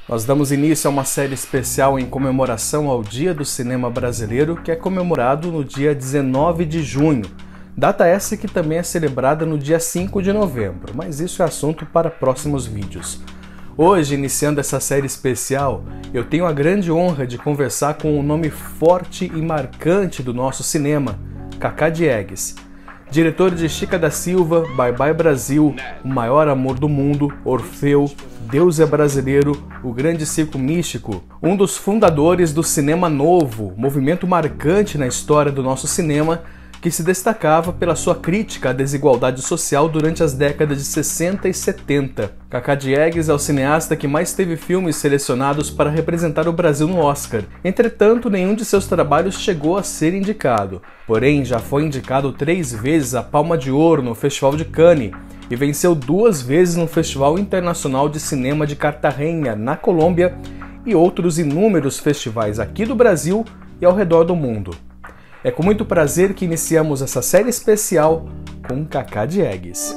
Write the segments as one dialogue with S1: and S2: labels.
S1: Nós damos início a uma série especial em comemoração ao Dia do Cinema Brasileiro, que é comemorado no dia 19 de junho. Data essa que também é celebrada no dia 5 de novembro, mas isso é assunto para próximos vídeos. Hoje, iniciando essa série especial, eu tenho a grande honra de conversar com um nome forte e marcante do nosso cinema, Kaká Diegues. Diretor de Chica da Silva, Bye Bye Brasil, O Maior Amor do Mundo, Orfeu, Deus é Brasileiro, O Grande Circo Místico, um dos fundadores do Cinema Novo, movimento marcante na história do nosso cinema, que se destacava pela sua crítica à desigualdade social durante as décadas de 60 e 70. Kaká Diegues é o cineasta que mais teve filmes selecionados para representar o Brasil no Oscar. Entretanto, nenhum de seus trabalhos chegou a ser indicado. Porém, já foi indicado 3 vezes a Palma de Ouro no Festival de Cannes e venceu 2 vezes no Festival Internacional de Cinema de Cartagena, na Colômbia, e outros inúmeros festivais aqui do Brasil e ao redor do mundo. É com muito prazer que iniciamos essa série especial com Kaká Diegues.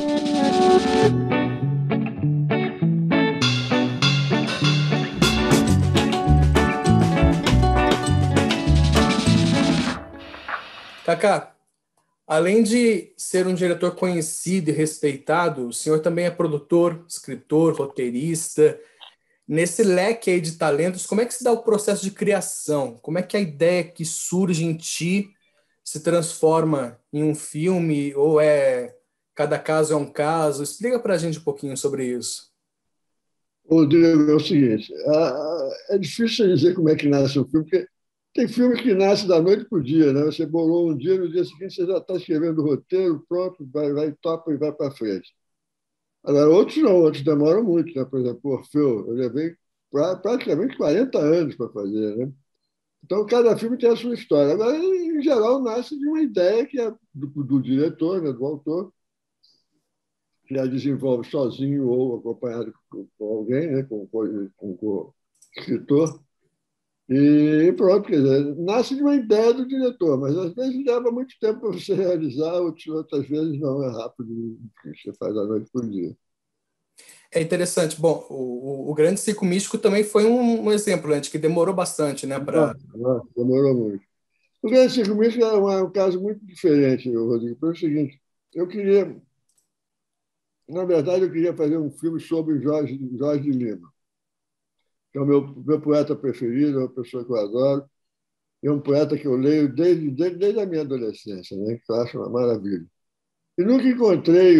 S1: Kaká, além de ser um diretor conhecido e respeitado, o senhor também é produtor, escritor, roteirista. Nesse leque aí de talentos, como é que se dá o processo de criação? Como é que a ideia que surge em ti se transforma em um filme ou cada caso é um caso? Explica pra gente um pouquinho sobre isso.
S2: Rodrigo, é o seguinte, é difícil dizer como é que nasce um filme, porque tem filme que nasce da noite para o dia, né? Você bolou um dia, no dia seguinte você já está escrevendo o roteiro, pronto, vai, topa e vai para frente. Agora, outros não, outros demoram muito, né? Por exemplo, Orfeu, eu levei praticamente 40 anos para fazer, né? Então, cada filme tem a sua história. Agora, em geral, nasce de uma ideia que é do diretor, né? Do autor, que a desenvolve sozinho ou acompanhado com alguém, né? com escritor. E pronto, quer dizer, nasce de uma ideia do diretor, mas às vezes leva muito tempo para você realizar, outras vezes não, é rápido, você faz da noite para o dia.
S1: É interessante. Bom, o Grande Circo Místico também foi um exemplo, né, de que demorou bastante, né, para...
S2: Nossa, demorou muito. O Grande Circo Místico é um caso muito diferente, Rodrigo, foi o seguinte, eu queria, na verdade, eu queria fazer um filme sobre Jorge Lima, que é o meu poeta preferido, é uma pessoa que eu adoro, é um poeta que eu leio desde a minha adolescência, né, que eu acho uma maravilha. E nunca encontrei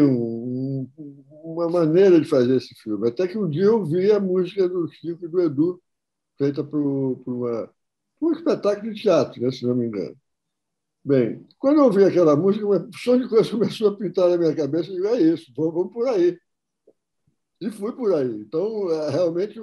S2: uma maneira de fazer esse filme. Até que um dia eu vi a música do Chico e do Edu, feita por um espetáculo de teatro, né, se não me engano. Bem, quando eu ouvi aquela música, uma opção de coisa começou a pintar na minha cabeça. Eu digo, é isso, vamos por aí. E fui por aí. Então, realmente,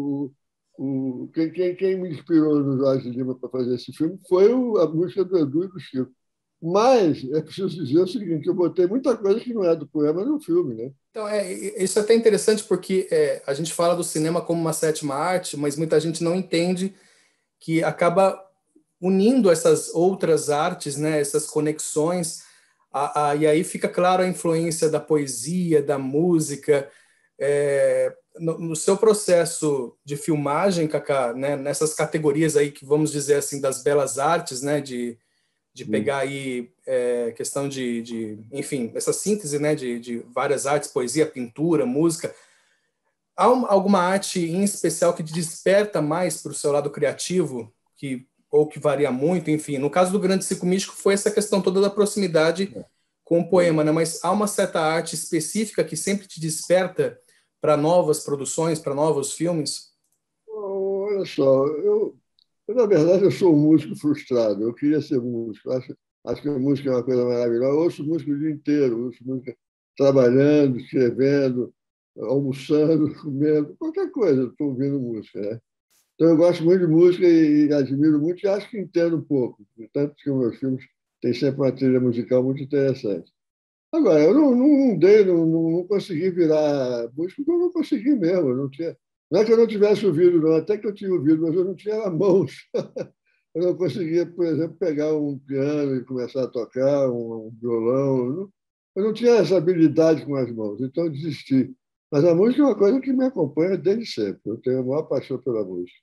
S2: quem me inspirou no Jorge Lima para fazer esse filme foi a música do Edu e do Chico. Mas é preciso dizer o seguinte, eu botei muita coisa que não é do poema no filme, né?
S1: Então, isso é até interessante porque a gente fala do cinema como uma sétima arte, mas muita gente não entende que acaba unindo essas outras artes, né, essas conexões, e aí fica claro a influência da poesia, da música. No seu processo de filmagem, Kaká, né, nessas categorias aí que vamos dizer assim das belas artes, né, de pegar aí questão enfim, essa síntese, né, de várias artes, poesia, pintura, música. Há alguma arte em especial que te desperta mais para o seu lado criativo, ou que varia muito, enfim. No caso do Grande Circo Místico foi essa questão toda da proximidade com o poema, né? Mas há uma certa arte específica que sempre te desperta para novas produções, para novos filmes?
S2: Olha só, na verdade, eu sou um músico frustrado. Eu queria ser músico. Acho que a música é uma coisa maravilhosa. Eu ouço música o dia inteiro, ouço música trabalhando, escrevendo, almoçando, comendo, qualquer coisa, eu estou ouvindo música, né? Então, eu gosto muito de música e admiro muito, e acho que entendo um pouco. Tanto que os meus filmes têm sempre uma trilha musical muito interessante. Agora, eu não consegui virar músico, porque eu não consegui mesmo. Eu não tinha, não é que eu não tivesse ouvido, não, até que eu tinha ouvido, mas eu não tinha na mãos. Eu não conseguia, por exemplo, pegar um piano e começar a tocar, um violão. Eu não tinha essa habilidade com as mãos, então eu desisti. Mas a música é uma coisa que me acompanha desde sempre. Eu tenho a maior paixão pela música.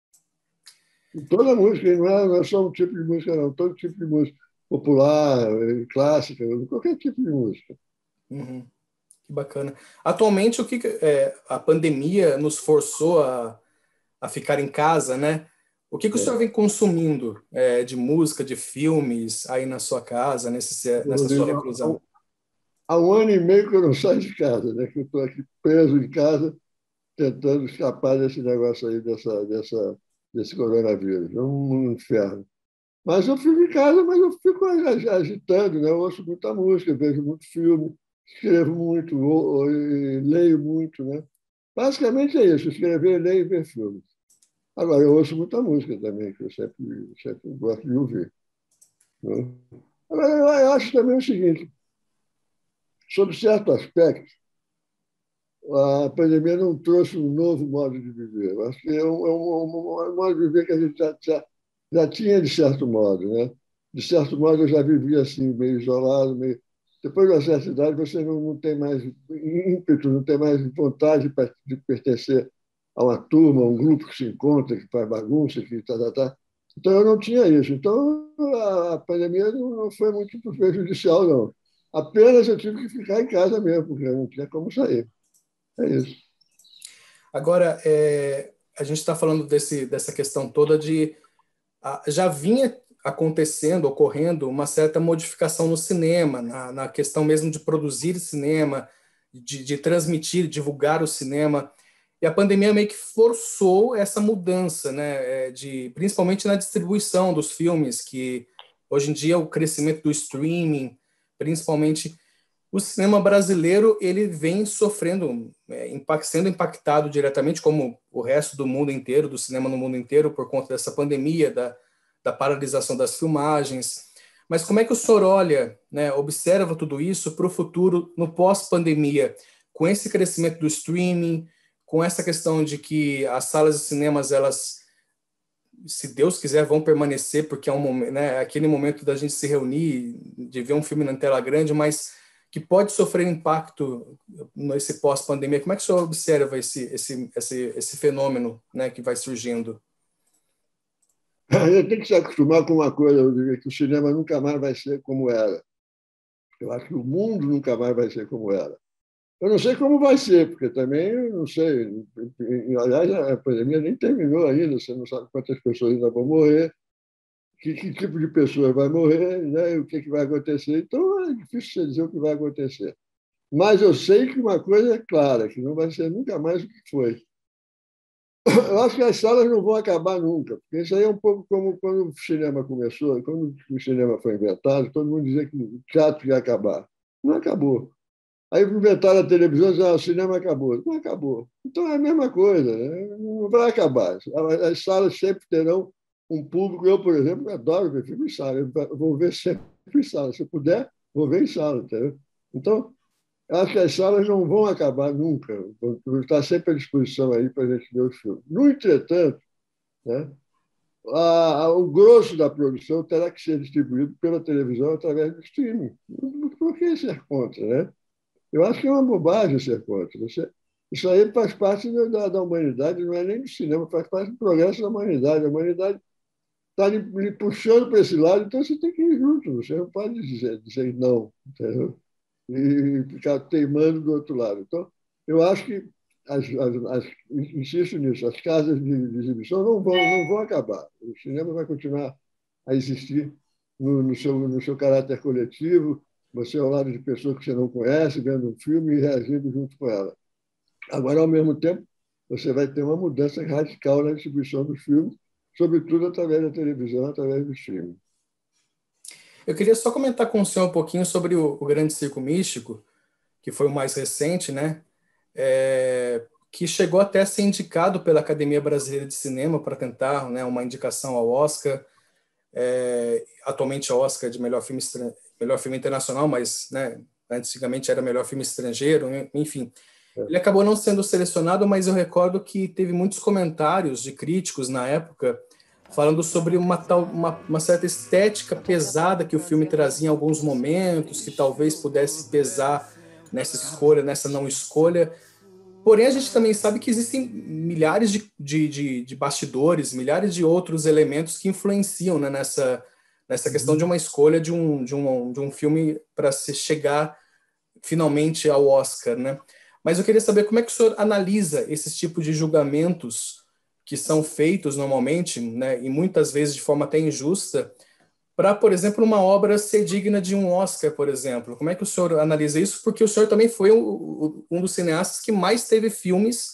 S2: E toda música, não é só um tipo de música, não. Todo tipo de música. Popular, clássica, qualquer tipo de música.
S1: Uhum. Que bacana. Atualmente, a pandemia nos forçou a ficar em casa, né? O que o senhor
S2: É.
S1: vem consumindo de música, de filmes aí na sua casa, nessa sua
S2: Rodrigo,
S1: reclusão?
S2: há um ano e meio que eu não saio de casa, né? Que eu estou aqui preso em casa, tentando escapar desse negócio aí, desse coronavírus. É um inferno. Mas eu fico em casa, mas eu fico agitando, né? Eu ouço muita música, vejo muito filme, escrevo muito, e leio muito, né? Basicamente é isso, escrever, ler e ver filmes. Agora, eu ouço muita música também, que eu sempre gosto de ouvir, né? Agora, eu acho também o seguinte, sob certo aspecto, a pandemia não trouxe um novo modo de viver. Eu acho que é um modo de viver que a gente já tinha, de certo modo, né? De certo modo, eu já vivia assim, meio isolado, meio... Depois de uma certa idade, você não tem mais ímpeto, não tem mais vontade de pertencer a uma turma, a um grupo que se encontra, que faz bagunça, que tá. Então, eu não tinha isso. Então, a pandemia não foi muito prejudicial, não. Apenas eu tive que ficar em casa mesmo, porque eu não tinha como sair. É isso.
S1: Agora, a gente está falando dessa questão toda já vinha acontecendo, ocorrendo uma certa modificação no cinema, na questão mesmo de produzir cinema, de transmitir, divulgar o cinema. E a pandemia meio que forçou essa mudança, né? Principalmente na distribuição dos filmes, que hoje em dia o crescimento do streaming, principalmente o cinema brasileiro, ele vem sofrendo, sendo impactado diretamente, como o resto do mundo inteiro, do cinema no mundo inteiro, por conta dessa pandemia, da paralisação das filmagens. Mas como é que o senhor olha, né, observa tudo isso para o futuro, no pós-pandemia, com esse crescimento do streaming, com essa questão de que as salas de cinemas, elas, se Deus quiser, vão permanecer, porque é um momento, né, aquele momento da gente se reunir, de ver um filme na tela grande, mas que pode sofrer impacto nesse pós-pandemia. Como é que o senhor observa esse fenômeno, né, que vai surgindo?
S2: A gente tem que se acostumar com uma coisa, eu diria, que o cinema nunca mais vai ser como era. Eu acho que o mundo nunca mais vai ser como era. Eu não sei como vai ser, porque também eu não sei. Aliás, a pandemia nem terminou ainda, você não sabe quantas pessoas ainda vão morrer, que tipo de pessoa vai morrer, né? O que vai acontecer. Então, é difícil você dizer o que vai acontecer. Mas eu sei que uma coisa é clara, que não vai ser nunca mais o que foi. Eu acho que as salas não vão acabar nunca, porque isso aí é um pouco como quando o cinema começou, quando o cinema foi inventado, todo mundo dizia que o teatro ia acabar. Não acabou. Aí inventaram a televisão e disseram, o cinema acabou. Não acabou. Então é a mesma coisa, né? Não vai acabar. As salas sempre terão um público. Eu, por exemplo, adoro ver filme em sala. Eu vou ver sempre em sala. Se eu puder, vou ver em sala. Entendeu? Então, acho que as salas não vão acabar nunca. Vão estar sempre à disposição aí para a gente ver os filmes. No entretanto, né, o grosso da produção terá que ser distribuído pela televisão através do streaming. Por que ser contra, né? Eu acho que é uma bobagem ser contra. Isso aí faz parte da humanidade, não é nem do cinema, faz parte do progresso da humanidade. A humanidade está lhe puxando para esse lado, então você tem que ir junto. Você não pode dizer não, entendeu? E ficar teimando do outro lado. Então, eu acho que, insisto nisso, as casas de exibição não vão acabar. O cinema vai continuar a existir no seu caráter coletivo, você ao lado de pessoas que você não conhece, vendo um filme e reagindo junto com ela. Agora, ao mesmo tempo, você vai ter uma mudança radical na distribuição dos filmes, sobretudo através da televisão, através do streaming.
S1: Eu queria só comentar com o senhor um pouquinho sobre o Grande Circo Místico, que foi o mais recente, né? Que chegou até a ser indicado pela Academia Brasileira de Cinema para tentar, né, uma indicação ao Oscar, atualmente Oscar de melhor filme internacional, mas, né, antigamente era melhor filme estrangeiro, enfim. Ele acabou não sendo selecionado, mas eu recordo que teve muitos comentários de críticos na época falando sobre uma certa estética pesada que o filme trazia em alguns momentos, que talvez pudesse pesar nessa escolha, nessa não escolha. Porém, a gente também sabe que existem milhares de bastidores, milhares de outros elementos que influenciam, né, nessa questão de uma escolha de um filme para se chegar finalmente ao Oscar, né? Mas eu queria saber como é que o senhor analisa esses tipos de julgamentos que são feitos normalmente, né, e muitas vezes de forma até injusta, para, por exemplo, uma obra ser digna de um Oscar, por exemplo. Como é que o senhor analisa isso? Porque o senhor também foi um dos cineastas que mais teve filmes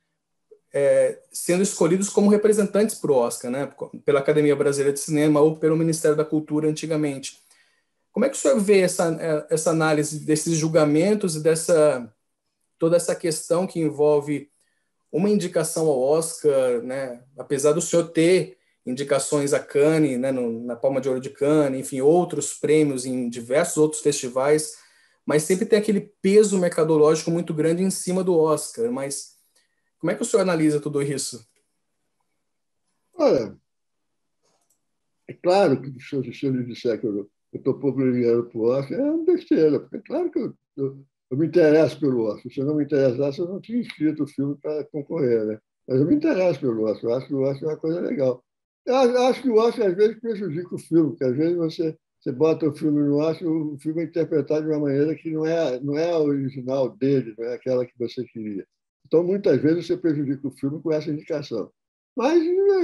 S1: sendo escolhidos como representantes para o Oscar, né? Pela Academia Brasileira de Cinema ou pelo Ministério da Cultura antigamente. Como é que o senhor vê essa análise desses julgamentos e toda essa questão que envolve uma indicação ao Oscar, né? Apesar do senhor ter indicações a Cannes, né? Na Palma de Ouro de Cannes, enfim, outros prêmios em diversos outros festivais, mas sempre tem aquele peso mercadológico muito grande em cima do Oscar. Mas como é que o senhor analisa tudo isso?
S2: Olha, é claro que se eu lhe disser que eu estou pouco ligado para o Oscar, é uma besteira, porque é claro que eu me interesso pelo Oscar. Se eu não me interessasse, eu não tinha inscrito o filme para concorrer, né? Mas eu me interesso pelo Oscar, eu acho que o Oscar é uma coisa legal. Acho que o Oscar às vezes prejudica o filme, porque às vezes você bota o filme no Oscar, o filme é interpretado de uma maneira que não é a original dele, não é aquela que você queria. Então, muitas vezes, você prejudica o filme com essa indicação. Mas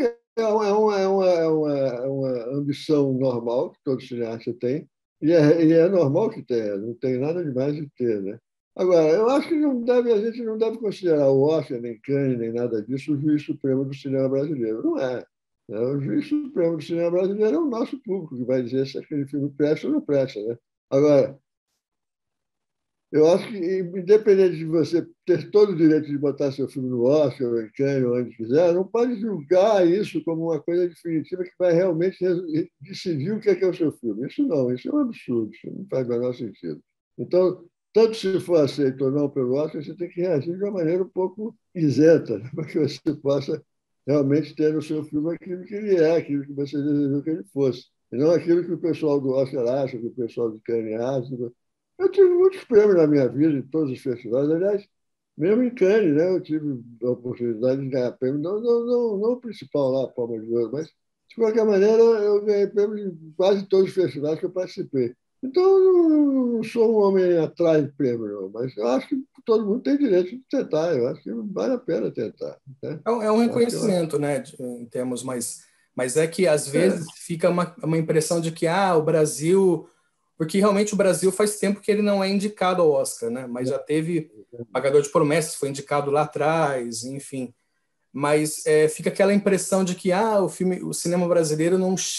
S2: é uma ambição normal que todo cineasta tem, e é normal que tenha, não tem nada demais de ter, né? Agora, eu acho que a gente não deve considerar o Oscar, nem Cannes, nem nada disso, o juiz supremo do cinema brasileiro. Não é. Né? O juiz supremo do cinema brasileiro é o nosso público, que vai dizer se aquele filme presta ou não presta. Né? Agora, eu acho que, independente de você ter todo o direito de botar seu filme no Oscar, ou em Cannes, ou onde quiser, não pode julgar isso como uma coisa definitiva que vai realmente decidir o que é o seu filme. Isso não, isso é um absurdo, isso não faz o menor sentido. Então, tanto se for aceito ou não pelo Oscar, você tem que reagir de uma maneira um pouco isenta, né, para que você possa realmente ter no seu filme aquilo que ele é, aquilo que você desejou que ele fosse. E não aquilo que o pessoal do Oscar acha, que o pessoal do Cannes acha. Eu tive muitos prêmios na minha vida, em todos os festivais. Aliás, mesmo em Cannes, né, eu tive a oportunidade de ganhar prêmio, não o principal lá, a Palma de Ouro, mas, de qualquer maneira, eu ganhei prêmio em quase todos os festivais que eu participei. Então, eu não sou um homem atrás de prêmio, não, mas eu acho que todo mundo tem direito de tentar, eu acho que vale a pena tentar. Né?
S1: É um
S2: Eu acho que ela...
S1: reconhecimento, né, em termos mas é que às vezes
S2: é,
S1: fica uma impressão de que o Brasil, porque realmente o Brasil faz tempo que ele não é indicado ao Oscar, né? Mas já teve Pagador de Promessas, foi indicado lá atrás, enfim. Mas fica aquela impressão de que o cinema brasileiro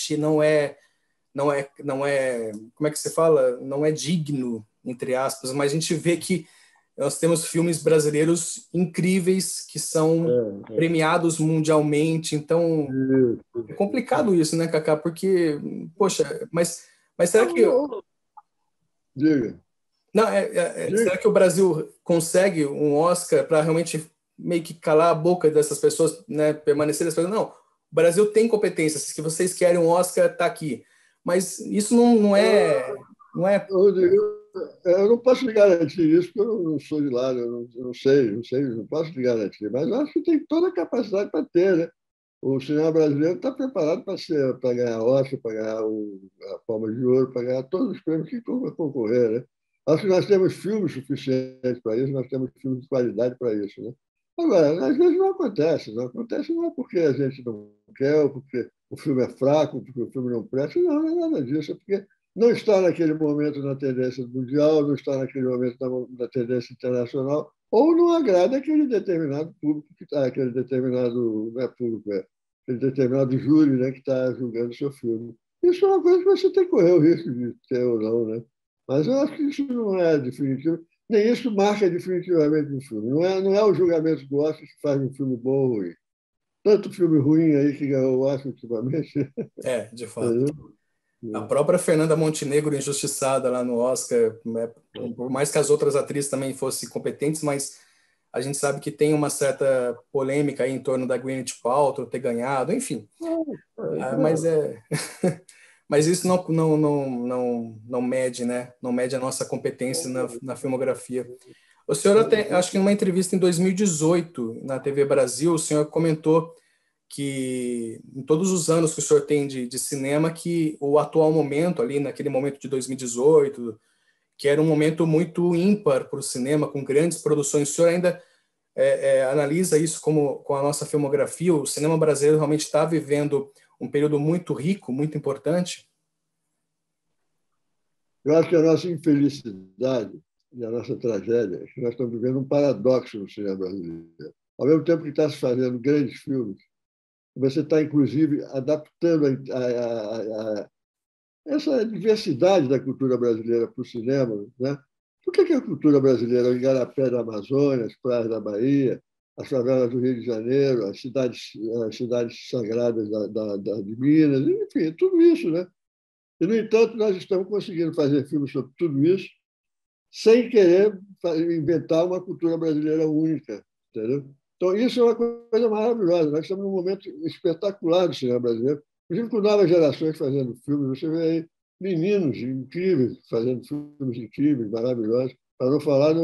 S1: não é, como é que se fala? Não é digno, entre aspas, mas a gente vê que nós temos filmes brasileiros incríveis que são premiados mundialmente, então
S2: é.
S1: é complicado isso, né, Cacá? Porque, poxa, mas será que
S2: Diga,
S1: não,
S2: diga.
S1: será que o Brasil consegue um Oscar para realmente meio que calar a boca dessas pessoas, né, permanecer as pessoas? Não, o Brasil tem competências, se vocês querem um Oscar, tá aqui. Mas isso não é.
S2: Rodrigo, eu não posso lhe garantir isso, porque eu não sou de lá, eu não sei, não posso lhe garantir, mas eu acho que tem toda a capacidade para ter, né? O cinema brasileiro está preparado para ganhar Oscar, para ganhar a Palma de Ouro, para ganhar todos os prêmios que concorrer, né? Acho que nós temos filmes suficientes para isso, nós temos filmes de qualidade para isso, né? Agora, às vezes não acontece não é porque a gente não quer, ou porque o filme é fraco, porque o filme não presta, não é nada disso, é porque não está naquele momento na tendência mundial, não está naquele momento na tendência internacional, ou não agrada aquele determinado público que está, aquele determinado, não é público, aquele determinado júri, né, que está julgando o seu filme. Isso é uma coisa que você tem que correr o risco de ter ou não, né? Mas eu acho que isso não é definitivo, nem isso marca definitivamente um filme. Não é o julgamento do Oscar que faz um filme bom ou ruim. Tanto filme ruim aí que ganhou o Oscar ultimamente.
S1: De fato. A própria Fernanda Montenegro, injustiçada lá no Oscar, né, por mais que as outras atrizes também fossem competentes, mas a gente sabe que tem uma certa polêmica aí em torno da Gwyneth Paltrow ter ganhado, enfim. Mas mas isso não mede, né? Não mede a nossa competência na filmografia. O senhor até, acho que numa entrevista em 2018 na TV Brasil, o senhor comentou que em todos os anos que o senhor tem de cinema, que o atual momento ali, naquele momento de 2018, que era um momento muito ímpar para o cinema, com grandes produções. O senhor ainda analisa isso como com a nossa filmografia? O cinema brasileiro realmente está vivendo um período muito rico, muito importante?
S2: Eu acho que a nossa infelicidade e a nossa tragédia é que nós estamos vivendo um paradoxo no cinema brasileiro. Ao mesmo tempo que está se fazendo grandes filmes, você está, inclusive, adaptando a essa diversidade da cultura brasileira para o cinema. Né? Por que a cultura brasileira, o Igarapé da Amazônia, as praias da Bahia, as favelas do Rio de Janeiro, as cidades sagradas de Minas, enfim, tudo isso, né? E, no entanto, nós estamos conseguindo fazer filmes sobre tudo isso sem querer inventar uma cultura brasileira única, entendeu? Então, isso é uma coisa maravilhosa. Nós estamos num momento espetacular do cinema brasileiro, inclusive com novas gerações fazendo filmes. Você vê aí meninos incríveis fazendo filmes incríveis, maravilhosos, para não falar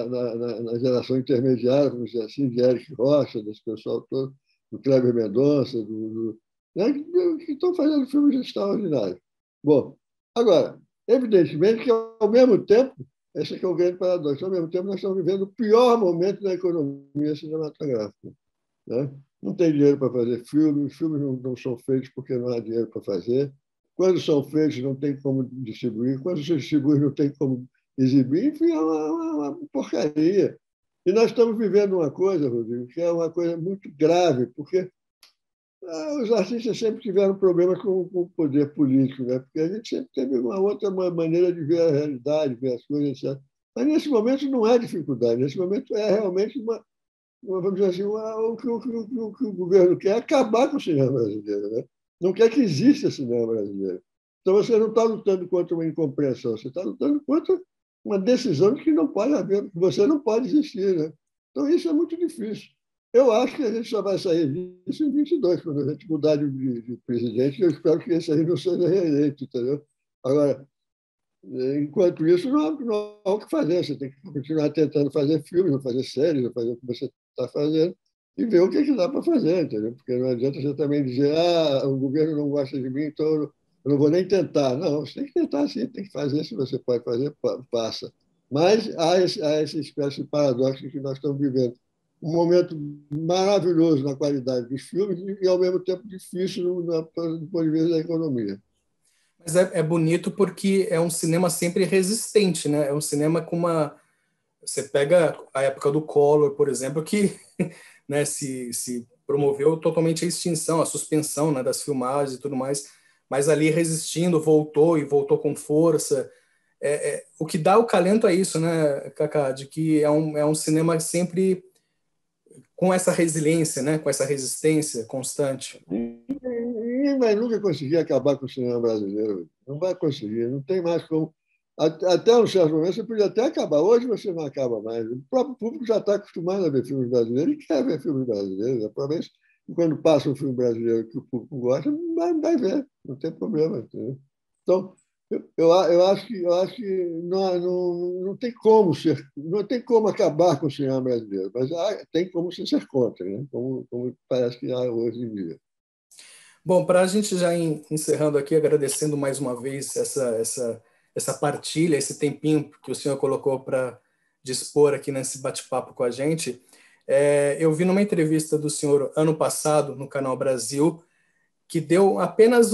S2: na geração intermediária, vamos dizer assim, de Eric Rocha, desse pessoal todo, do Kleber Mendonça, né, que estão fazendo filmes extraordinários. Bom, agora, evidentemente que, ao mesmo tempo, esse é o grande paradoxo. Ao mesmo tempo, nós estamos vivendo o pior momento da economia cinematográfica. Né? Não tem dinheiro para fazer filmes, os filmes não são feitos porque não há dinheiro para fazer. Quando são feitos, não tem como distribuir. Quando se distribui, não tem como exibir. Enfim, é uma porcaria. E nós estamos vivendo uma coisa, Rodrigo, que é uma coisa muito grave, porque os artistas sempre tiveram problemas com o poder político, né? Porque a gente sempre teve uma outra maneira de ver a realidade, ver as coisas, etc. Mas nesse momento não é dificuldade, nesse momento é realmente vamos dizer assim, o que o governo quer é acabar com o cinema brasileiro, né? Não quer que exista cinema brasileiro. Então você não está lutando contra uma incompreensão, você está lutando contra uma decisão de que não pode haver, que você não pode existir, né? Então isso é muito difícil. Eu acho que a gente só vai sair disso em 22, quando a gente mudar de presidente. Eu espero que esse aí não seja reeleito, entendeu? Agora, enquanto isso, não há o que fazer. Você tem que continuar tentando fazer filmes, não fazer séries, fazer o que você está fazendo e ver o que dá para fazer, entendeu? Porque não adianta você também dizer o governo não gosta de mim, então eu não vou nem tentar. Não, você tem que tentar sim, tem que fazer. Se você pode fazer, faça. Mas há essa espécie de paradoxo que nós estamos vivendo. Um momento maravilhoso na qualidade dos filmes e, ao mesmo tempo, difícil do ponto de vista da economia.
S1: Mas é bonito porque é um cinema sempre resistente, né? É um cinema com uma... Você pega a época do Collor, por exemplo, que né, se promoveu totalmente a extinção, a suspensão, né, das filmagens e tudo mais, mas ali resistindo, voltou e voltou com força. O que dá o calento é isso, né, Kaká, de que é um cinema sempre com essa resiliência, né, com essa resistência constante.
S2: Ninguém vai nunca conseguir acabar com o cinema brasileiro. Não vai conseguir, não tem mais como. Até um certo momento você podia até acabar. Hoje você não acaba mais. O próprio público já está acostumado a ver filmes brasileiros e quer ver filmes brasileiros. Provavelmente, quando passa um filme brasileiro que o público gosta, vai ver, não tem problema. Entendeu? Então, eu acho que não tem como não tem como acabar com o cinema brasileiro, mas tem como ser contra, né? Como parece que há hoje em dia.
S1: Bom, para a gente já encerrando aqui, agradecendo mais uma vez essa partilha, esse tempinho que o senhor colocou para dispor aqui nesse bate-papo com a gente. Eu vi numa entrevista do senhor ano passado no Canal Brasil, que deu apenas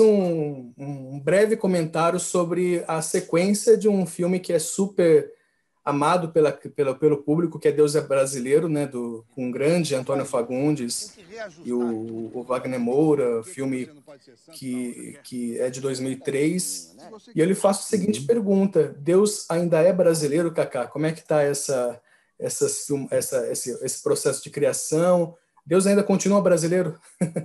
S1: um breve comentário sobre a sequência de um filme que é super amado pelo público, que é Deus é Brasileiro, né, com o grande Antônio Fagundes e o Wagner Moura, filme que é de 2003. E eu lhe faço a seguinte pergunta: Deus ainda é brasileiro, Kaká? Como é que está esse processo de criação? Deus ainda continua brasileiro?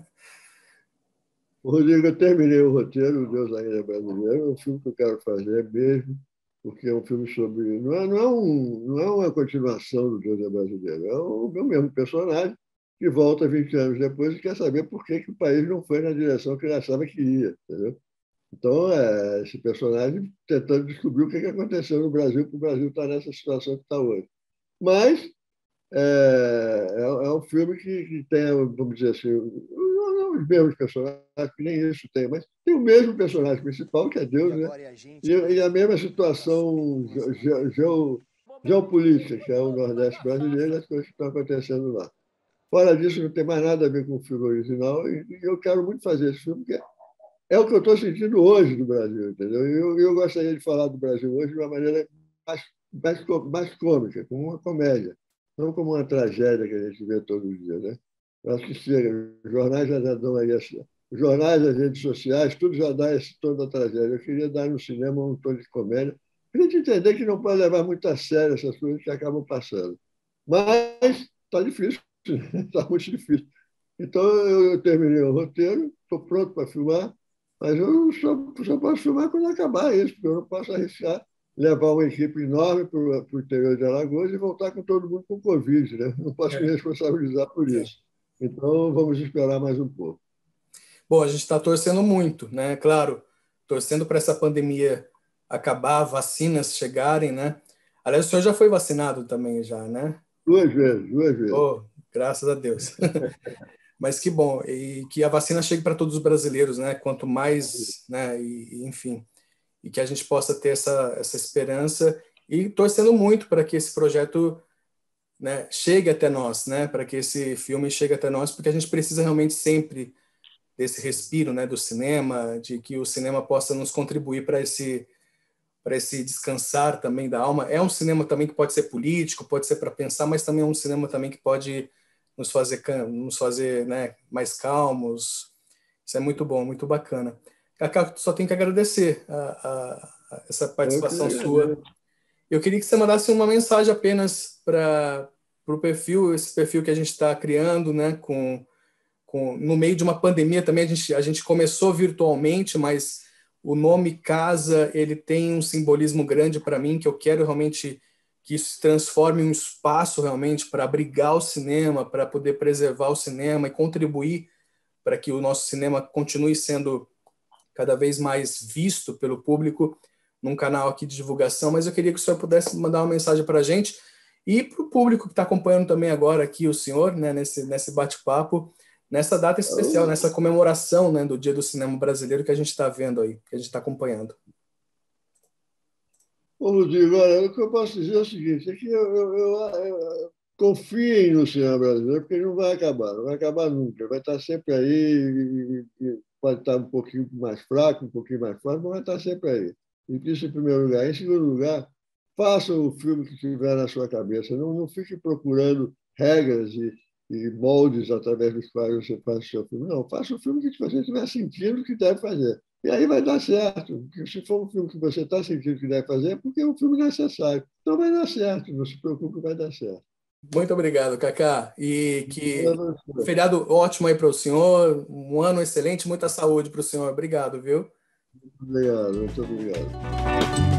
S2: Rodrigo, eu terminei o roteiro, o Deus Ainda é Brasileiro, é um filme que eu quero fazer mesmo, porque é um filme sobre. Não é uma continuação do Deus é Brasileiro, é o meu mesmo personagem que volta 20 anos depois e quer saber por que o país não foi na direção que ele achava que ia, entendeu? Então, esse personagem tentando descobrir o que aconteceu no Brasil para o Brasil estar nessa situação que está hoje. Mas é um filme que tem, vamos dizer assim, não os mesmos personagens, que nem isso tem, mas tem o mesmo personagem principal, que é Deus, né? E a mesma situação geopolítica, que é o Nordeste brasileiro, e as coisas que estão acontecendo lá. Fora disso, não tem mais nada a ver com o filme original, e eu quero muito fazer esse filme, porque é o que eu estou sentindo hoje no Brasil, entendeu? Eu gostaria de falar do Brasil hoje de uma maneira mais cômica, como uma comédia, não como uma tragédia que a gente vê todos os dias, né? Eu acho que chega. Os jornais já dão aí os jornais, as redes sociais, tudo já dá esse tom da tragédia. Eu queria dar no cinema um tom de comédia, para a gente entender que não pode levar muito a sério essas coisas que acabam passando. Mas está difícil, está muito difícil. Então, eu terminei o roteiro, estou pronto para filmar, mas eu só posso filmar quando acabar isso, porque eu não posso arriscar levar uma equipe enorme para o interior de Alagoas e voltar com todo mundo com Covid, né? Não posso me responsabilizar por isso. Então, vamos esperar mais um pouco.
S1: Bom, a gente está torcendo muito, né? Claro, torcendo para essa pandemia acabar, vacinas chegarem, né? Aliás, o senhor já foi vacinado também, já, né?
S2: 2 vezes, 2 vezes.
S1: Oh, graças a Deus. Mas que bom, e que a vacina chegue para todos os brasileiros, né? Quanto mais, né? Enfim, e que a gente possa ter essa esperança e torcendo muito para que esse projeto, né, chegue até nós, né? Para que esse filme chegue até nós, porque a gente precisa realmente sempre desse respiro, né, do cinema, de que o cinema possa nos contribuir para esse descansar também da alma. É um cinema também que pode ser político, pode ser para pensar, mas também é um cinema também que pode nos fazer, né, mais calmos. Isso é muito bom, muito bacana. Cacá, só tenho que agradecer a essa
S2: Eu que
S1: participação sua.
S2: agradeço.
S1: Eu queria que você mandasse uma mensagem apenas para o perfil, esse perfil que a gente está criando, né, no meio de uma pandemia também. A gente começou virtualmente, mas o nome Casa, ele tem um simbolismo grande para mim, que eu quero realmente que isso se transforme em um espaço realmente para abrigar o cinema, para poder preservar o cinema e contribuir para que o nosso cinema continue sendo cada vez mais visto pelo público num canal aqui de divulgação. Mas eu queria que o senhor pudesse mandar uma mensagem para a gente e para o público que está acompanhando também agora aqui o senhor, né, nesse bate-papo, nessa data especial, nessa comemoração, né, do Dia do Cinema Brasileiro que a gente está vendo aí, que a gente está acompanhando.
S2: Ô, Rodrigo, olha, o que eu posso dizer é o seguinte, é que eu confiem no cinema brasileiro, porque ele não vai acabar, não vai acabar nunca, vai estar sempre aí, e pode estar um pouquinho mais fraco, um pouquinho mais forte, mas vai estar sempre aí. Isso em primeiro lugar. Em segundo lugar, faça o filme que tiver na sua cabeça, não fique procurando regras e moldes através dos quais você faz o seu filme. Não, faça o filme que você estiver sentindo que deve fazer. E aí vai dar certo. Porque se for um filme que você está sentindo que deve fazer, é porque é um filme necessário. Então vai dar certo, não se preocupe, vai dar certo.
S1: Muito obrigado, Cacá. E que um feriado ótimo aí para o senhor, um ano excelente, muita saúde para o senhor. Obrigado, viu?
S2: Obrigado, muito obrigado.